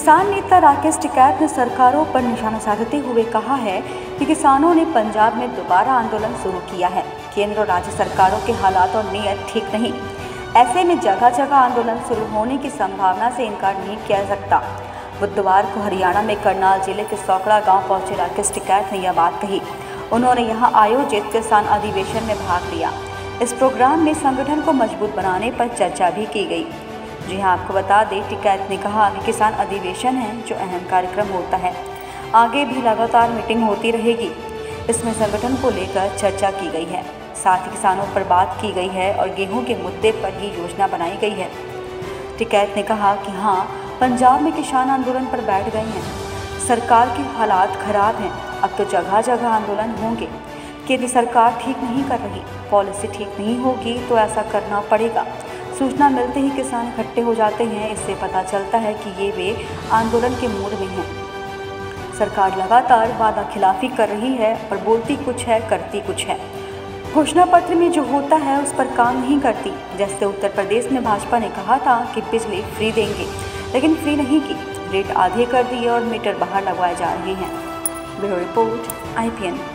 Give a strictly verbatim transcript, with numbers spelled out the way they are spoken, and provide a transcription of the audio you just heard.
किसान नेता राकेश टिकैत ने सरकारों पर निशाना साधते हुए कहा है कि किसानों ने पंजाब में दोबारा आंदोलन शुरू किया है। केंद्र और राज्य सरकारों के हालात और नीयत ठीक नहीं, ऐसे में जगह जगह आंदोलन शुरू होने की संभावना से इनकार नहीं किया जा सकता। बुधवार को हरियाणा में करनाल जिले के सौकड़ा गांव पहुंचे राकेश टिकैत ने यह बात कही। उन्होंने यहां आयोजित किसान अधिवेशन में भाग लिया। इस प्रोग्राम में संगठन को मजबूत बनाने पर चर्चा भी की गई। जी हाँ, आपको बता दें, टिकैत ने कहा कि किसान अधिवेशन है जो अहम कार्यक्रम होता है। आगे भी लगातार मीटिंग होती रहेगी। इसमें संगठन को लेकर चर्चा की गई है, साथ ही किसानों पर बात की गई है और गेहूं के मुद्दे पर ही योजना बनाई गई है। टिकैत ने कहा कि हाँ, पंजाब में किसान आंदोलन पर बैठ गए हैं। सरकार के हालात खराब हैं, अब तो जगह जगह आंदोलन होंगे। यदि सरकार ठीक नहीं कर रही, पॉलिसी ठीक नहीं होगी तो ऐसा करना पड़ेगा। सूचना मिलते ही किसान इकट्ठे हो जाते हैं। इससे पता चलता है कि ये वे आंदोलन के मूड में हैं। सरकार लगातार वादा खिलाफी कर रही है और बोलती कुछ है, करती कुछ है। घोषणा पत्र में जो होता है उस पर काम नहीं करती। जैसे उत्तर प्रदेश में भाजपा ने कहा था कि बिजली फ्री देंगे, लेकिन फ्री नहीं की, रेट आधे कर दिए और मीटर बाहर लगवाए जा रहे हैं। Bureau report, I P N.